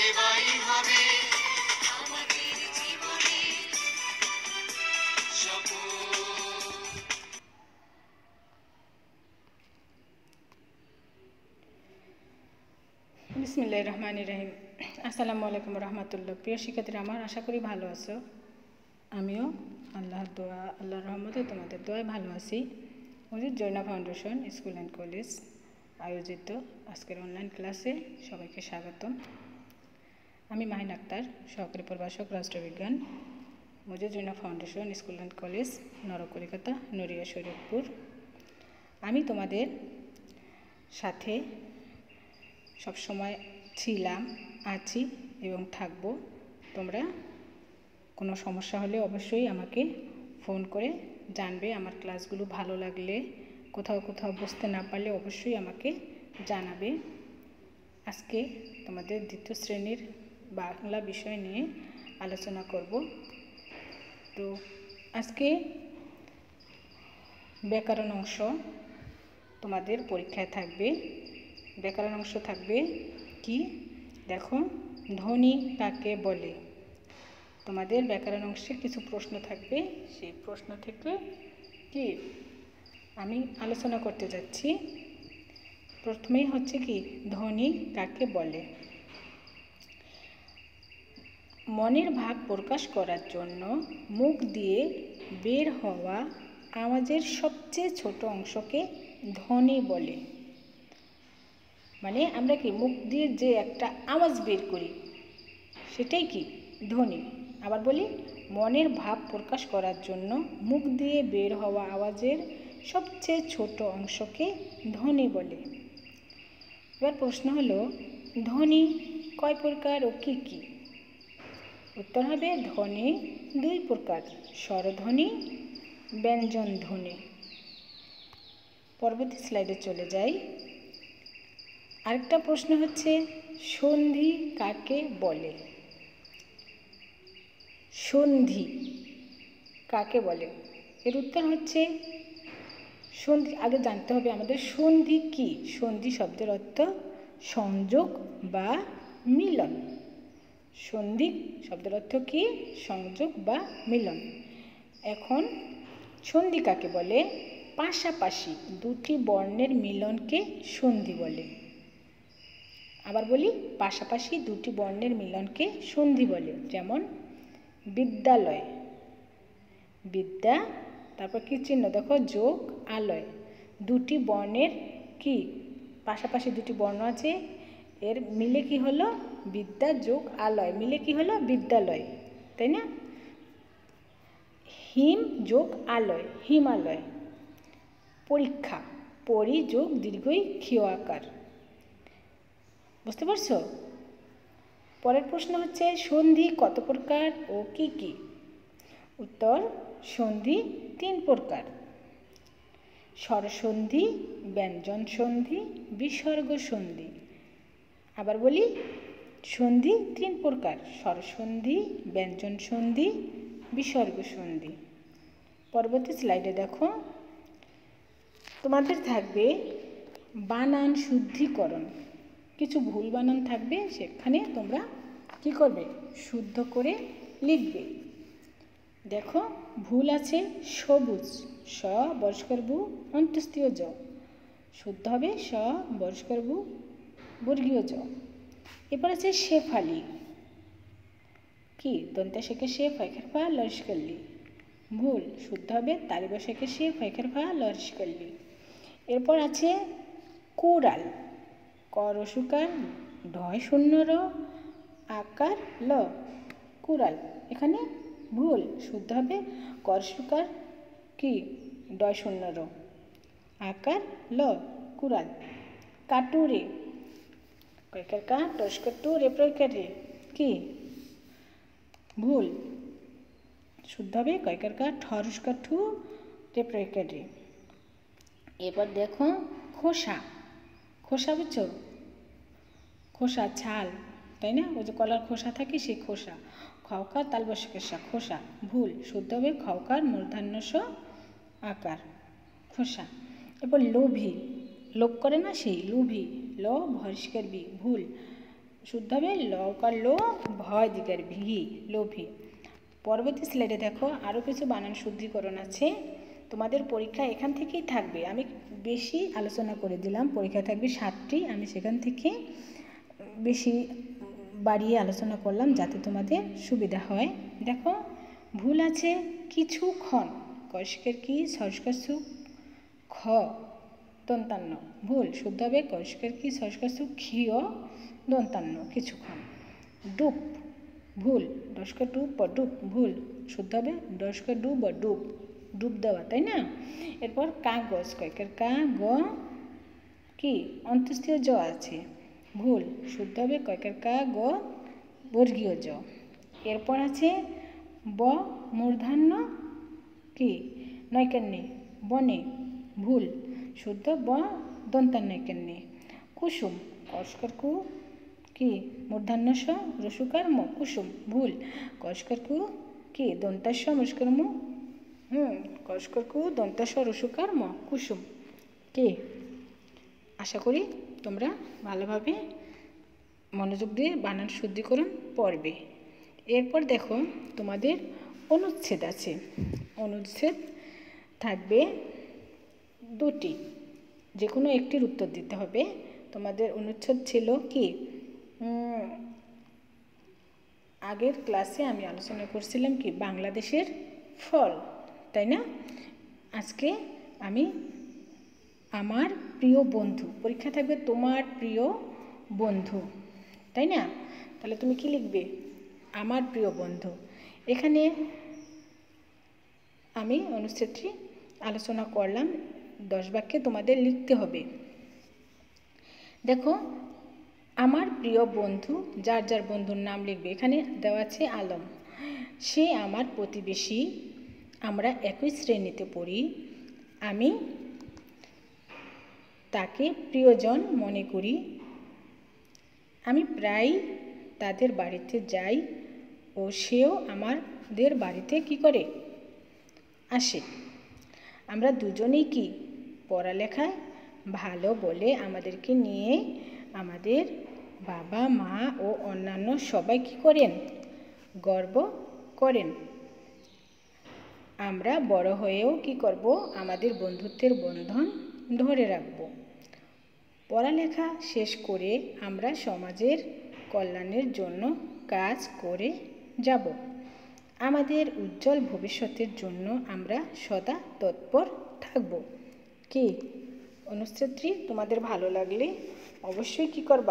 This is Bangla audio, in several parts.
সেবাই হবে আমাদের জীবনে শপথ। বিসমিল্লাহির রহমানির রহিম। আসসালামু আলাইকুম রহমতুল্লাহ। প্রিয় শিক্ষার্থীরা, আমার আশা করি ভালো আছো। আমিও আল্লাহর রহমতে তোমাদের দোয়ায় ভালো আছি। Majid Joina foundation school and college আয়োজিত আজকের অনলাইন ক্লাসে সবাইকে স্বাগতম। আমি মাহিন আক্তার, সহকারী প্রভাষক রাষ্ট্রবিজ্ঞান, Majid Joina foundation school and college, Narkalikata, Naria Sharifpur. আমি তোমাদের সাথে সবসময় ছিলাম, আছি এবং থাকব। তোমরা কোনো সমস্যা হলে অবশ্যই আমাকে ফোন করে জানবে। আমার ক্লাসগুলো ভালো লাগলে, কোথাও বুঝতে না পারলে অবশ্যই আমাকে জানাবে। আজকে তোমাদের দ্বিতীয় শ্রেণীর বাংলা বিষয় নিয়ে আলোচনা করব। তো আজকে ব্যাকরণ অংশ তোমাদের পরীক্ষায় থাকবে। ব্যাকরণ অংশ থাকবে কি দেখো, ধ্বনি কাকে বলে। তোমাদের ব্যাকরণ অংশে কিছু প্রশ্ন থাকবে, সেই প্রশ্ন থেকে কি আমি আলোচনা করতে যাচ্ছি। প্রথমেই হচ্ছে কি, ধ্বনি কাকে বলে। মনের ভাব প্রকাশ করার জন্য মুখ দিয়ে বের হওয়া আওয়াজের সবচেয়ে ছোট অংশকে ধ্বনি বলে। মানে আমরা কি মুখ দিয়ে যে একটা আওয়াজ বের করি সেটাই কি ধ্বনি। আবার বলি, মনের ভাব প্রকাশ করার জন্য মুখ দিয়ে বের হওয়া আওয়াজের সবচেয়ে ছোট অংশকে ধ্বনি বলে। এবার প্রশ্ন হলো, ধ্বনি কয় প্রকার ও কী কী? উত্তর হবে, ধ্বনি দুই প্রকার, স্বরধ্বনি, ব্যঞ্জন ধ্বনি। পরবর্তী স্লাইডে চলে যাই। আরেকটা প্রশ্ন হচ্ছে, সন্ধি কাকে বলে? সন্ধি কাকে বলে? এর উত্তর হচ্ছে, সন্ধি আগে জানতে হবে আমাদের সন্ধি কি। সন্ধি শব্দের অর্থ সংযোগ বা মিলন। সন্ধি শব্দের অর্থ কি? সংযোগ বা মিলন। এখন সন্ধি কাকে বলে? পাশাপাশি দুটি বর্ণের মিলনকে সন্ধি বলে। আবার বলি, পাশাপাশি দুটি বর্ণের মিলনকে সন্ধি বলে। যেমন বিদ্যালয়, বিদ্যা, তারপর কি চিহ্ন দেখো, যোগ আলয়, দুটি বর্ণের কি পাশাপাশি দুটি বর্ণ আছে, এর মিলে কি হলো বিদ্যা যোগ আলয়, মিলে কি হলো বিদ্যালয়, তাই না? হিম যোগ আলয়, হিমালয়। পরীক্ষা, পরি যোগ দীর্ঘই ক্ষীয় আকার। বুঝতে পারছো? পরের প্রশ্ন হচ্ছে, সন্ধি কত প্রকার ও কি কি? উত্তর, সন্ধি তিন প্রকার, স্বরসন্ধি, ব্যঞ্জন সন্ধি, বিসর্গ সন্ধি। আবার বলি, সন্ধি তিন প্রকার, স্বরসন্ধি, ব্যঞ্জন সন্ধি, বিসর্গ সন্ধি। পরবর্তী স্লাইডে দেখো, তোমাদের থাকবে বানান শুদ্ধিকরণ। কিছু ভুল বানান থাকবে, সেখানে তোমরা কি করবে, শুদ্ধ করে লিখবে। দেখো, ভুল আছে সবুজ, স বর্ষকর বু অন্ত্যেষ্টিয় জ, শুদ্ধ হবে স বর্ষকর বু বর্গীয় জ। এরপর আছে শেফালি, কি দন্তে শেখে সে ফয়খার ফা লস্করলি, ভুল, শুদ্ধ হবে তালি বসেকে সে ফয়খার ফা লস্করলি। এরপর আছে কোরাল, ক রসুকার ঢয় শূন্য র আকার ল, কোরাল। এখানে ভুল, শুদ্ধ হবে করসুকার কি ডয় শূন্য র আকার ল, কোরাল। কাটুরে, কয়কার কা টস্কর টু রে প্রকার রে, কি ভুল, শুদ্ধ হবে কয়কার কা ঠরস্কর ঠু রে প্রকার রে। এবার দেখো খোসা, খোসা বুঝছো, খোসা ছাল, তাই না? ওই যে কলার খোসা থাকে সেই খোসা, খওকার তালবসকেশা খোসা, ভুল, শুদ্ধ হবে খওকার মূর্ধন্যস আকার, খোসা। এরপর লোভী, লোভ করে না সেই লোভী, ল ভরিষ্কার বি, ভুল, শুদ্ধ হবে লকার লো, ভয় দিকের ভি, লোভী। পরবর্তী স্লাইডে দেখো আরও কিছু বানান শুদ্ধিকরণ আছে। তোমাদের পরীক্ষা এখান থেকেই থাকবে, আমি বেশি আলোচনা করে দিলাম। পরীক্ষা থাকবে 7টি, আমি সেখান থেকে বেশি বাড়িয়ে আলোচনা করলাম যাতে তোমাদের সুবিধা হয়। দেখো ভুল আছে কিছুক্ষণ, কষকের কি সংস্কার সুখ খ দন্তান্ন, ভুল। শুদ্ধ হবে কষকের কি সংস্কার সুখ ক্ষীয় দন্তান্ন, কিছুক্ষণ। ডুব, ভুল। ডস্কার ডুব বা ডুব, ভুল। শুদ্ধ হবে ডস্কার ডুব বা ডুব, ডুব দেওয়া, তাই না? এরপর কাগজ, কয়েকের কা গ কি অন্ত্যেষ্টিয় জ আছে, ভুল। শুদ্ধ হবে কয়েকের কা গ বর্গীয় জ। এরপর আছে ব মূর্ধান্য কি নৈকান্যে, বনে, ভুল। শুদ্ধ ব দন্তান্নৈকান্যে। কুসুম, কস্কর কু কি মূর্ধান্য স রসুকার ম, কুসুম, ভুল। কস্কর কু কি দন্তাস্য মস্কর মু, কস্কর কু দন্তাস্য রসুকার ম, কুসুম, কি। আশা করি তোমরা ভালোভাবে মনোযোগ দিয়ে বানান শুদ্ধিকরণ পড়বে। এরপর দেখো তোমাদের অনুচ্ছেদ আছে। অনুচ্ছেদ থাকবে 2টি, যে কোনো একটির উত্তর দিতে হবে। তোমাদের অনুচ্ছেদ ছিল কি আগের ক্লাসে আমি আলোচনা করছিলাম কি বাংলাদেশের ফল, তাই না? আজকে আমি আমার প্রিয় বন্ধু, পরীক্ষা থাকবে তোমার প্রিয় বন্ধু, তাই না? তাহলে তুমি কি লিখবে? আমার প্রিয় বন্ধু। এখানে আমি অনুচ্ছেদটি আলোচনা করলাম, 10 বাক্যে তোমাদের লিখতে হবে। দেখো আমার প্রিয় বন্ধু, যার যার বন্ধুর নাম লিখবে। এখানে দেওয়া আছে আলম, সে আমার প্রতিবেশী, আমরা একই শ্রেণীতে পড়ি, আমি তাকে প্রিয়জন মনে করি, আমি প্রায় তাদের বাড়িতে যাই ও সেও আমাদের বাড়িতে কি করে আসে, আমরা দুজনেই কি পড়ালেখায় ভালো বলে আমাদেরকে নিয়ে আমাদের বাবা মা ও অন্যান্য সবাই কি করেন গর্ব করেন, আমরা বড় হয়েও কি করব আমাদের বন্ধুত্বের বন্ধন ধরে রাখব, পড়ালেখা শেষ করে আমরা সমাজের কল্যাণের জন্য কাজ করে যাব, আমাদের উজ্জ্বল ভবিষ্যতের জন্য আমরা সদা তৎপর থাকব। কি অনুচ্ছেদটি তোমাদের ভালো লাগলে অবশ্যই কি করবা?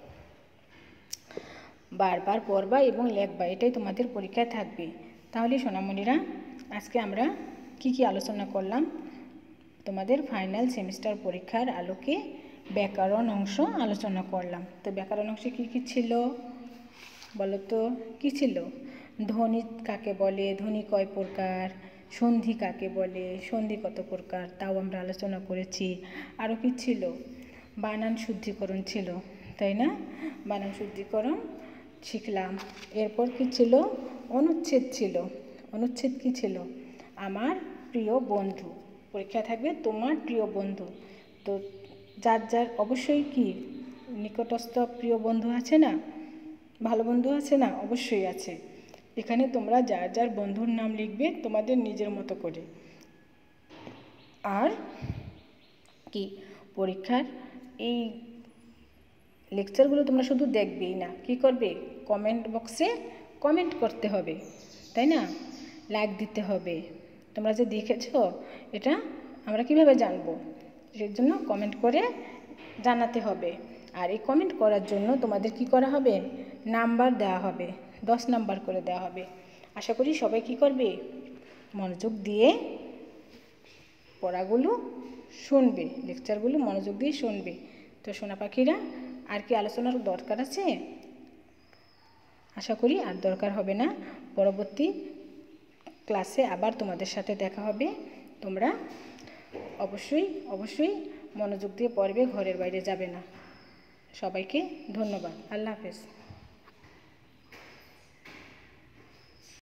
বারবার পড়বা এবং লেখবা, এটাই তোমাদের পরীক্ষায় থাকবে। তাহলে সোনামণিরা আজকে আমরা কি কি আলোচনা করলাম? তোমাদের ফাইনাল সেমিস্টার পরীক্ষার আলোকে ব্যাকরণ অংশ আলোচনা করলাম। তো ব্যাকরণ অংশে কী কী ছিল বলো তো? কী ছিল? ধ্বনি কাকে বলে, ধ্বনি কয় প্রকার, সন্ধি কাকে বলে, সন্ধি কত প্রকার, তাও আমরা আলোচনা করেছি। আরও কি ছিল? বানান শুদ্ধিকরণ ছিল, তাই না? বানান শুদ্ধিকরণ শিখলাম। এরপর কি ছিল? অনুচ্ছেদ ছিল। অনুচ্ছেদ কি ছিল? আমার প্রিয় বন্ধু, পরীক্ষা থাকবে তোমার প্রিয় বন্ধু। তো যার যার অবশ্যই কি নিকটস্থ প্রিয় বন্ধু আছে না, ভালো বন্ধু আছে না? অবশ্যই আছে। এখানে তোমরা যার যার বন্ধুর নাম লিখবে তোমাদের নিজের মতো করে। আর কি পরীক্ষার এই লেকচারগুলো তোমরা শুধু দেখবেই না, কি করবে? কমেন্ট বক্সে কমেন্ট করতে হবে, তাই না? লাইক দিতে হবে। তোমরা যে দেখেছো এটা আমরা কিভাবে জানবো? এর জন্য কমেন্ট করে জানাতে হবে। আর এই কমেন্ট করার জন্য তোমাদের কি করা হবে? নাম্বার দেওয়া হবে, 10 নাম্বার করে দেওয়া হবে। আশা করি সবাই কি করবে? মনোযোগ দিয়ে পড়াগুলো শুনবে, লেকচারগুলো মনোযোগ দিয়ে শুনবে। তো সোনা পাখিরা আর কি আলোচনার দরকার আছে? আশা করি আর দরকার হবে না। পরবর্তী ক্লাসে আবার তোমাদের সাথে দেখা হবে। তোমরা অবশ্যই অবশ্যই মনোযোগ দিয়ে পড়বে, ঘরের বাইরে যাবে না। সবাইকে ধন্যবাদ। আল্লাহ হাফেজ।